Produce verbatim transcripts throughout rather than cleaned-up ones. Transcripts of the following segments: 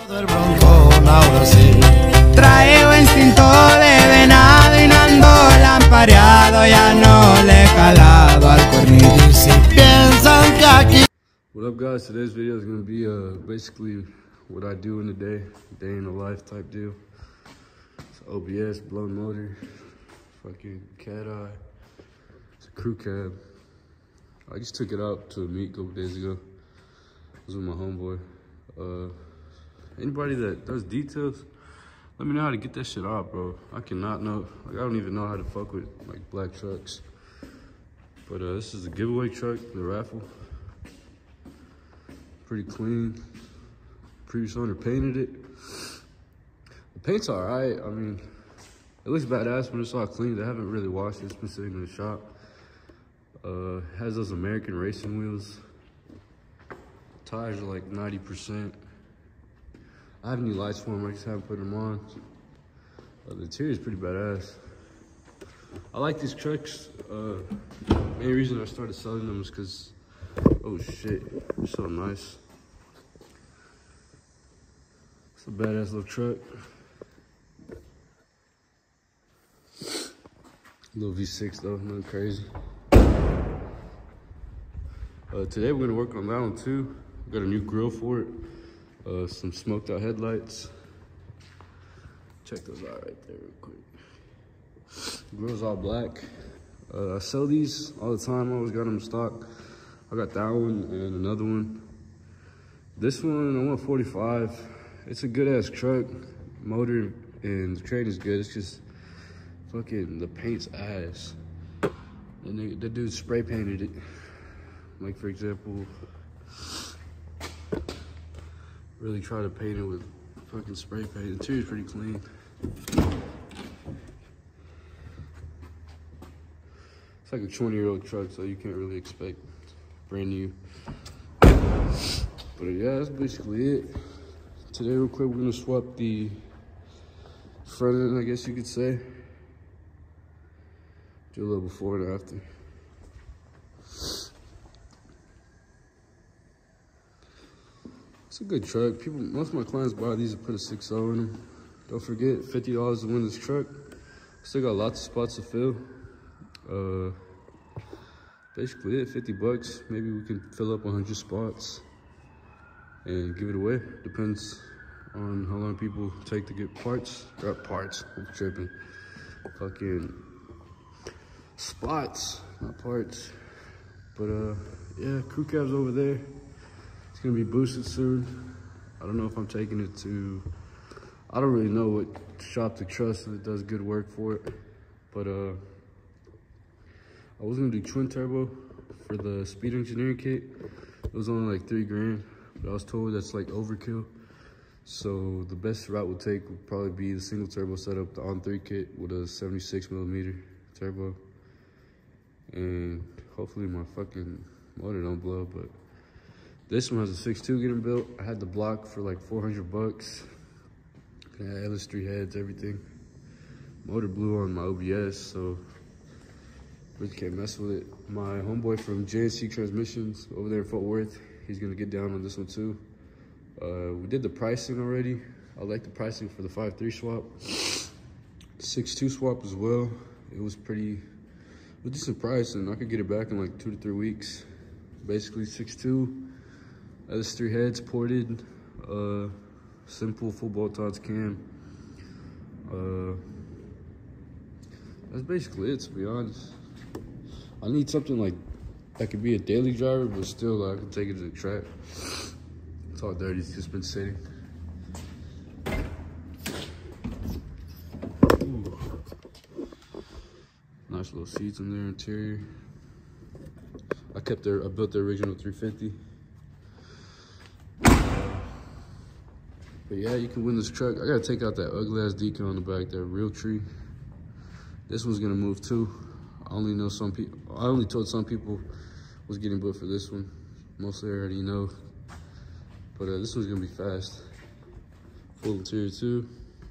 El bronco, ahora sí. Traigo instinto de venado y no ando lampareado, ya no le he calado al cuernillo. Y si piensan que aquí. What up, guys? Today's video is gonna be uh basically what I do in a day, day in the life type deal. It's O B S, blown motor, fucking cat eye. It's a crew cab. I just took it out to a meet a couple days ago. I was with my homeboy. Uh, anybody that does details, let me know how to get that shit off, bro. I cannot know. Like, I don't even know how to fuck with like black trucks. But uh, this is a giveaway truck, the raffle. Pretty clean. Previous owner painted it. The paint's all right. I mean, it looks badass when it's all clean. They haven't really washed it. It's been sitting in the shop. Uh, it has those American racing wheels. Tires are like ninety percent. I have any lights for them, I just haven't put them on. Uh, the interior is pretty badass. I like these trucks. Uh, main reason I started selling them is because, oh shit, they're so nice. It's a badass little truck. Little V six though, nothing crazy. Uh, today we're gonna work on that one too. We got a new grill for it. Uh, some smoked out headlights. Check those out right there real quick. Grill's all black. Uh, I sell these all the time. I always got them in stock. I got that one and another one. This one, I want forty-five. It's a good ass truck. Motor and the train is good. It's just fucking the paint's ass. And they, the dude spray painted it. Like for example, really try to paint it with fucking spray paint. The interior's pretty clean. It's like a twenty year old truck, so you can't really expect brand new. But yeah, that's basically it. Today real quick, we're gonna swap the front end, I guess you could say. Do a little before and after. It's a good truck. People, most of my clients buy these and put a six oh in them. Don't forget, fifty dollars to win this truck. Still got lots of spots to fill. Uh, basically it, fifty bucks. Maybe we can fill up one hundred spots and give it away. Depends on how long people take to get parts. Or parts, I'm tripping. Fucking spots, not parts. But uh, yeah, crew cab's over there. It's gonna be boosted soon. I don't know if I'm taking it to, I don't really know what shop to trust that does good work for it. But uh, I was gonna do twin turbo for the speed engineering kit. It was only like three grand, but I was told that's like overkill. So the best route we'll take would probably be the single turbo setup, the on three kit with a seventy-six millimeter turbo. And hopefully my fucking motor don't blow, but this one has a six two getting built. I had the block for like four hundred bucks. I had L S three heads, everything. Motor blew on my O B S, so really can't mess with it. My homeboy from J N C Transmissions over there in Fort Worth, he's gonna get down on this one too. Uh, we did the pricing already. I like the pricing for the five three swap. six two swap as well. It was pretty, it was decent price, and I could get it back in like two to three weeks. Basically six two. L S three heads ported, uh, simple full bolt odds cam. Uh, that's basically it, to be honest. I need something like that could be a daily driver, but still like, I can take it to the track. It's all dirty, it's just been sitting. Ooh. Nice little seats in there, interior. I kept their, I built the original three fifty. But yeah, you can win this truck. I gotta take out that ugly ass decal on the back there, real tree. This one's gonna move too. I only know some people, I only told some people was getting booked for this one. Mostly I already know. But uh, this one's gonna be fast. Full interior too.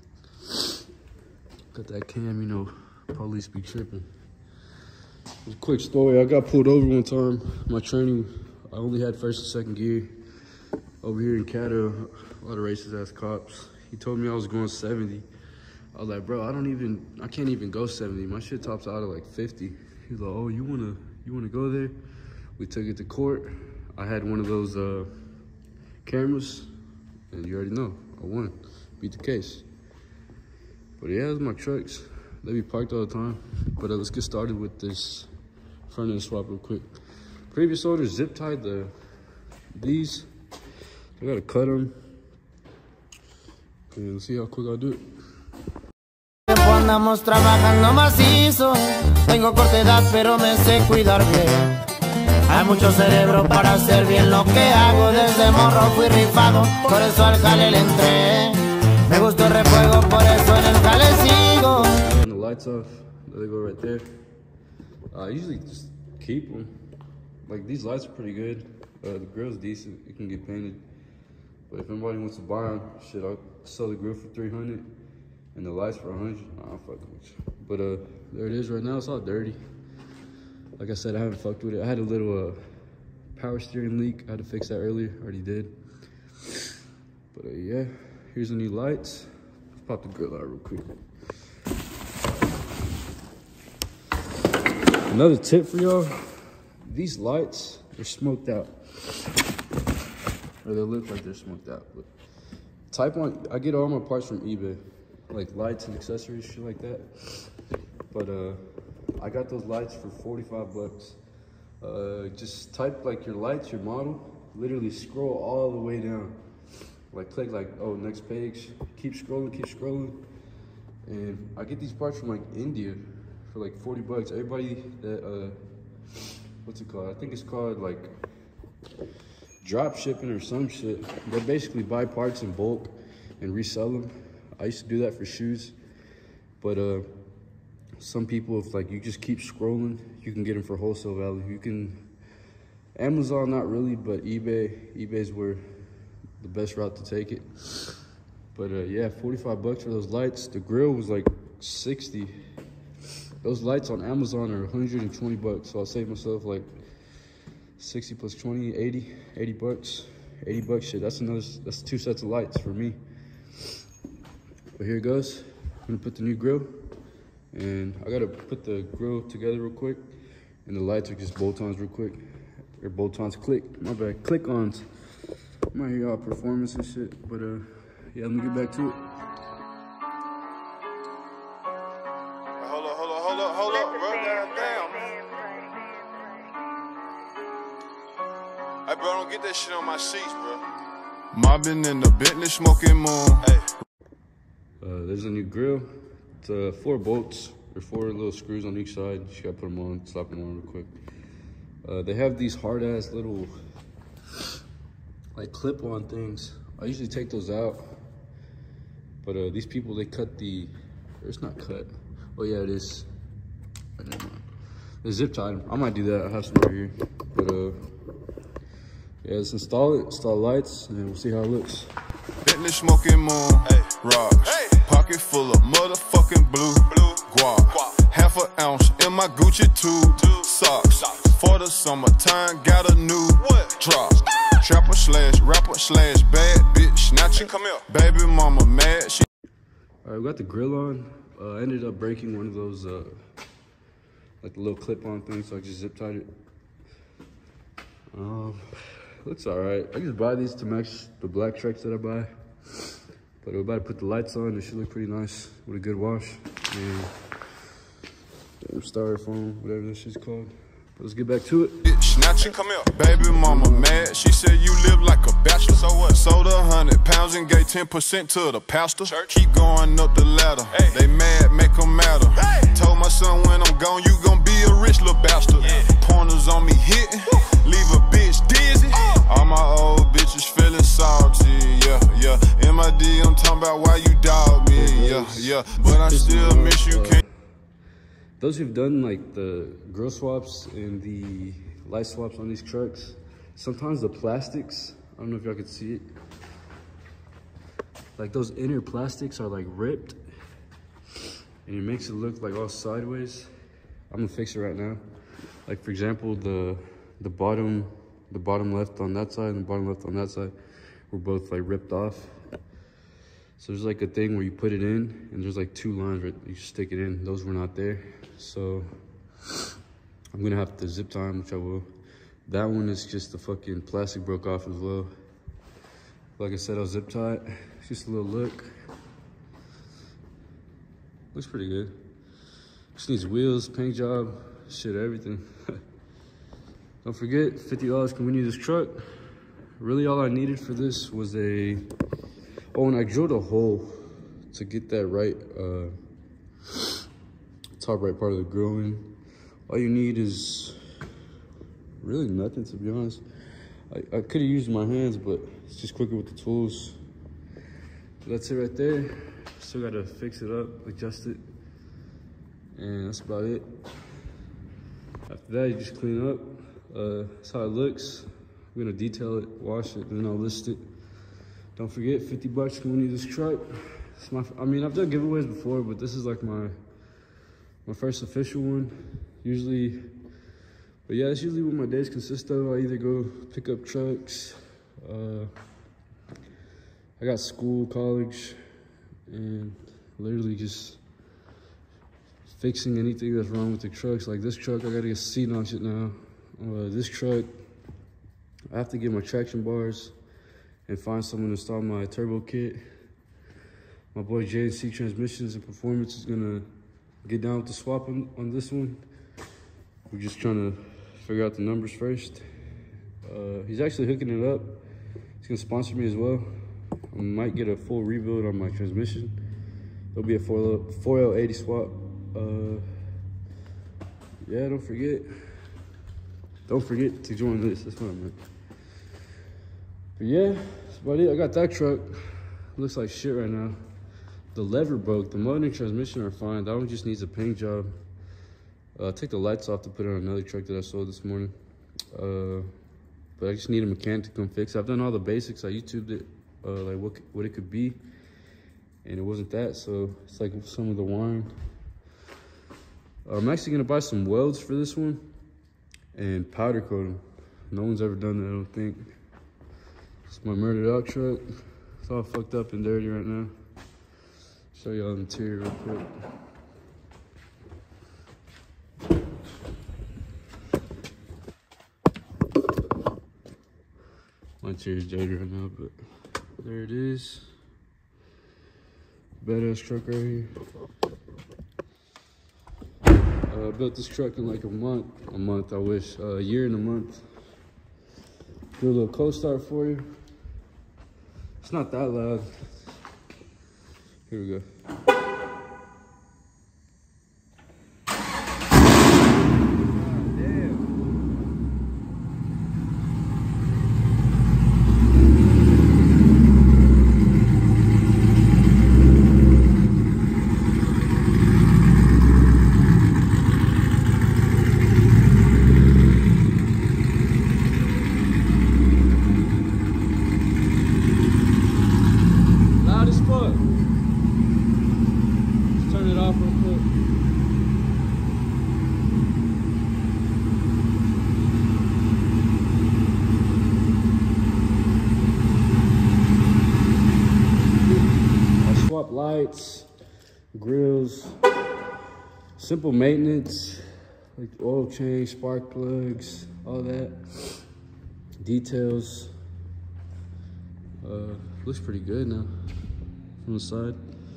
Got that cam, you know, police be tripping. A quick story, I got pulled over one time. My training, I only had first and second gear. I over here in Cata, a lot of racist ass cops. He told me I was going seventy. I was like, bro, I don't even, I can't even go seventy. My shit tops out at like fifty. He was like, oh, you wanna, you wanna go there? We took it to court. I had one of those uh, cameras, and you already know, I won, beat the case. But yeah, those are my trucks. They be parked all the time. But uh, let's get started with this front end swap real quick. Previous owners zip tied the these. I gotta cut them. And let's see how quick I'll do it. Andamos trabajando macizo. Tengo corta edad, pero me sé cuidar bien. Hay mucho cerebro para hacer bien lo que hago. Desde morro fui rifado, por eso al jale le entré. Me gustó el refuego, por eso en el jale sigo. Turn the lights off. There they go right there. Uh, I usually just keep them. Like, these lights are pretty good. Uh, the grill's decent. It can get painted. But if anybody wants to buy them, shit, I'll sell the grill for three hundred and the lights for a hundred. Nah, I'll fuck with you. But uh, there it is right now. It's all dirty. Like I said, I haven't fucked with it. I had a little uh, power steering leak. I had to fix that earlier. Already did. But uh, yeah, here's the new lights. Let's pop the grill out real quick. Another tip for y'all. These lights are smoked out. Or they look like they're smoked out. But type one, I get all my parts from eBay. Like lights and accessories, shit like that. But uh, I got those lights for forty-five bucks. Uh, just type like your lights, your model, literally scroll all the way down. Like click like, oh, next page. Keep scrolling, keep scrolling. And I get these parts from like India for like forty bucks. Everybody that, uh, what's it called? I think it's called like drop shipping or some shit. They basically buy parts in bulk and resell them. I used to do that for shoes, but uh, some people, if like you just keep scrolling, you can get them for wholesale value. You can, Amazon not really, but eBay, eBay's where the best route to take it. But uh, yeah, forty-five bucks for those lights. The grill was like sixty. Those lights on Amazon are one hundred twenty bucks, so I'll save myself like sixty plus twenty, eighty, eighty bucks. eighty bucks, shit, that's another, that's two sets of lights for me. But here it goes. I'm gonna put the new grill, and I gotta put the grill together real quick, and the lights are just bolt-ons real quick. Or bolt-ons click, my bad, click-ons. I might hear y'all performance and shit, but uh, yeah, let me get back to it. Hold up, hold up, hold up, hold up, bro, goddamn. Hey, bro, don't get that shit on my seats, bro. Mobbing in the Bentley, smoking moon. Hey. Uh, there's a new grill. It's uh, four bolts, or four little screws on each side. You just gotta put them on, slap them on real quick. Uh, they have these hard ass little, like clip-on things. I usually take those out, but uh, these people, they cut the, or it's not cut. Oh yeah, it is. Never mind. They zip tied them. I might do that. I have some right here. But uh, yeah, let's install it, install lights, and we'll see how it looks. Bentley smoking moon, hey, rocks, hey. Pocket full of motherfucking blue, blue guap, guap. Half an ounce in my Gucci tube, Two. Socks. Socks. For the summertime, got a new what? Drop. Ah. Trapper slash rapper slash bad bitch snatcher. Hey, come here, baby mama mad. She. All right, we got the grill on. Uh, I ended up breaking one of those, uh, like the little clip-on things, so I just zip tied it. Um. Looks all right. I just buy these to match the black trucks that I buy. But we're about to put the lights on. They should look pretty nice with a good wash. And styrofoam, whatever this shit's called. But let's get back to it. Snatcher, come here. Baby mama mad. She said you live like a bachelor. So what? Sold a hundred pounds and gave ten percent to the pastor. Church. Keep going up the ladder. Hey. They mad, make them matter. Hey. Told my son when I'm gone, you gon' be a rich little bastard. Yeah. Pointers on me hitting. Leave a bitch dizzy. All my old bitches feeling salty, yeah, yeah. M I D, I'm talking about why you dog me, yeah, yeah. But I still miss you, can't. Those who've done like the grill swaps and the light swaps on these trucks, sometimes the plastics, I don't know if y'all can see it, like those inner plastics are like ripped, and it makes it look like all sideways. I'm gonna fix it right now. Like for example, the the bottom. The bottom left on that side and the bottom left on that side were both like ripped off. So there's like a thing where you put it in and there's like two lines where you stick it in. Those were not there. So I'm gonna have to zip tie them, which I will. That one is just the fucking plastic broke off as well. Like I said, I'll zip tie it. It's just a little look. Looks pretty good. Just needs wheels, paint job, shit, everything. Don't forget, fifty dollars can win you this truck. Really all I needed for this was a, oh, and I drilled a hole to get that right, uh, top right part of the grill in. All you need is really nothing, to be honest. I, I could have used my hands, but it's just quicker with the tools. So that's it right there. Still gotta fix it up, adjust it, and that's about it. After that, you just clean it up. Uh, that's how it looks. I'm gonna detail it, wash it, and then I'll list it. Don't forget, fifty bucks can win you this truck. It's my, I mean, I've done giveaways before, but this is like my my first official one. Usually, but yeah, that's usually what my days consist of. I either go pick up trucks. Uh, I got school, college, and literally just fixing anything that's wrong with the trucks. Like this truck, I gotta get a seat on it now. Uh, this truck, I have to get my traction bars and find someone to install my turbo kit. My boy J and C Transmissions and Performance is gonna get down with the swap on, on this one. We're just trying to figure out the numbers first. Uh, he's actually hooking it up. He's gonna sponsor me as well. I might get a full rebuild on my transmission. It'll be a four L eighty swap. Uh, yeah, don't forget. Don't forget to join this. That's what I meant. But yeah, that's about it. I got that truck. Looks like shit right now. The lever broke. The motor and transmission are fine. That one just needs a paint job. Uh, take the lights off to put it on another truck that I sold this morning. Uh, but I just need a mechanic to come fix it. I've done all the basics. I YouTubed it, uh, like what what it could be, and it wasn't that. So it's like some of the wiring. Uh, I'm actually gonna buy some welds for this one and powder coat them. No one's ever done that, I don't think. It's my murdered out truck. It's all fucked up and dirty right now. Show y'all the interior real quick. My interior's dirty right now, but there it is. Badass truck right here. I uh, built this truck in like a month. A month, I wish. Uh, a year and a month. Do a little cold start for you. It's not that loud. Here we go. Lights, grills, simple maintenance, like oil change, spark plugs, all that. Details. Uh, looks pretty good now from the side.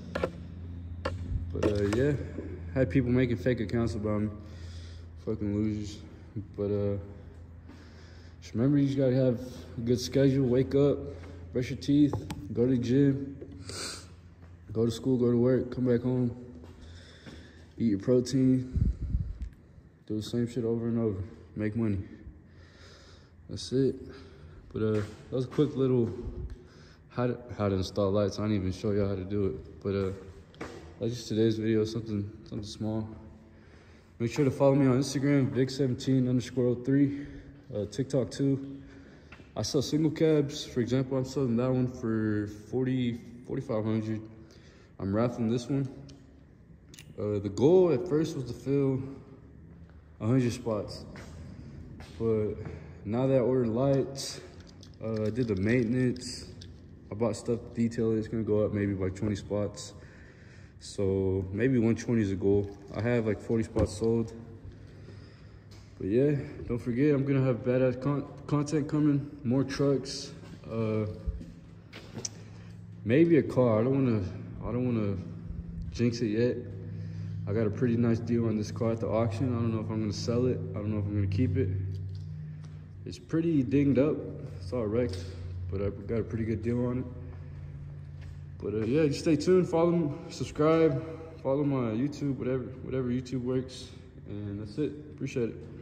But uh, yeah, had people making fake accounts about me. Fucking losers. But uh, just remember, you just gotta have a good schedule. Wake up, brush your teeth, go to the gym. Go to school, go to work, come back home, eat your protein, do the same shit over and over, make money. That's it. But uh, that was a quick little how to, how to install lights. I didn't even show y'all how to do it. But uh, that's just today's video, something something small. Make sure to follow me on Instagram, Vic seventeen underscore oh three, uh, TikTok too. I sell single cabs. For example, I'm selling that one for forty, forty-five hundred. I'm raffling this one. Uh, the goal at first was to fill one hundred spots. But now that I ordered lights, uh, I did the maintenance, I bought stuff to detail it. It's gonna go up maybe by twenty spots. So maybe one twenty is a goal. I have like forty spots sold. But yeah, don't forget, I'm gonna have badass con content coming, more trucks, uh, maybe a car. I don't wanna, I don't wanna jinx it yet. I got a pretty nice deal on this car at the auction. I don't know if I'm gonna sell it. I don't know if I'm gonna keep it. It's pretty dinged up. It's all wrecked, but I got a pretty good deal on it. But uh, yeah, just stay tuned, follow me, subscribe, follow my YouTube, whatever, whatever YouTube works. And that's it, appreciate it.